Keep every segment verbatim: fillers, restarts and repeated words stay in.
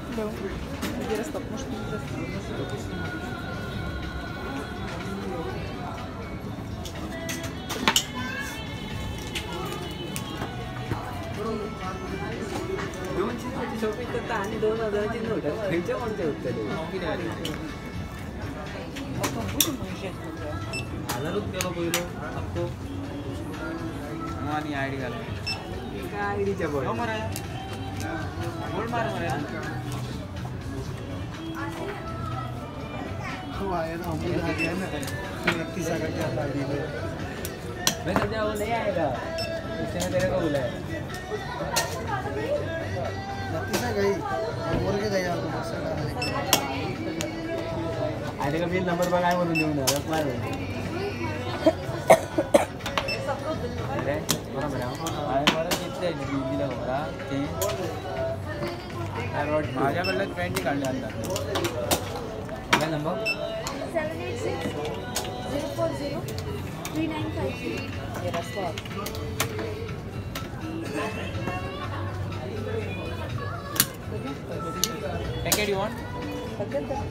No. Maybe stop. Может, не достал. दोन चिंचेची shopping करता आणि दोन हजाराची नोट खंयच्या कोणत्या उत्तरे हजारूच गेलो पयलो हप्तो आणि आयडी घाल एका आयडीच्या बळ मरे गोल मार मरे हो आया ना हम लोग आ गए ना इकतीस का क्या आईडी में मैं समझा वो नहीं आएगा उसने तेरे को बुलाया इकतीस गई और के गया तो बस आने का बिल नंबर बघाय म्हणून देऊन रख मार अरे बरा बरा आय मला किती दिला होता ते अरे माझ्याकडलं ट्वेंटी काढले आता काय number seven eight six zero four zero three nine five zero. Я росла. Packet you want? Packet да.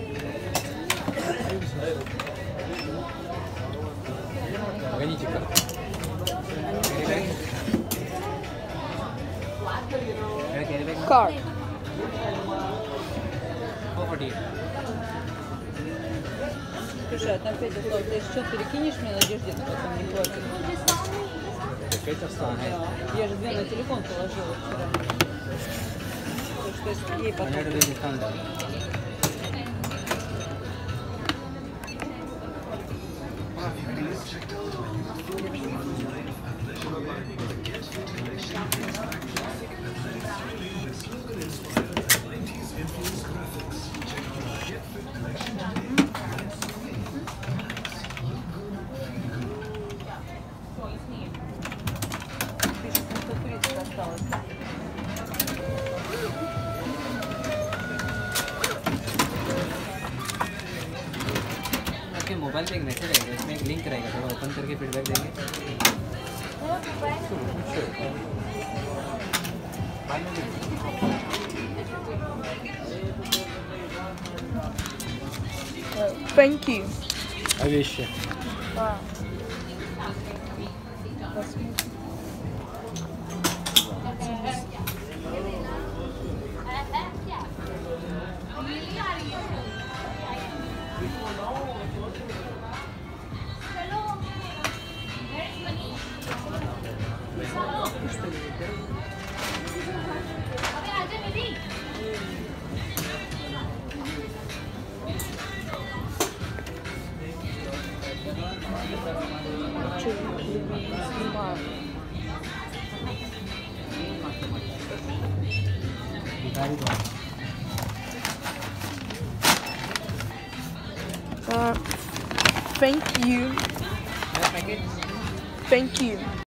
Погодите-ка. Card. Попади. Слушай, а там Петя сказал, ты сейчас перекинешь мне, Надежде, на потом не хватит. Петя встанет. Да. Я же две на телефон положила вчера. Потому что если ей потом... Понятно, что там да. Mobile पे एक मैसेज आएगा इसमें एक लिंक रहेगा थोड़ा ओपन करके फीडबैक देंगे Thank you. Отлично. Wow. Uh, thank you. Thank you.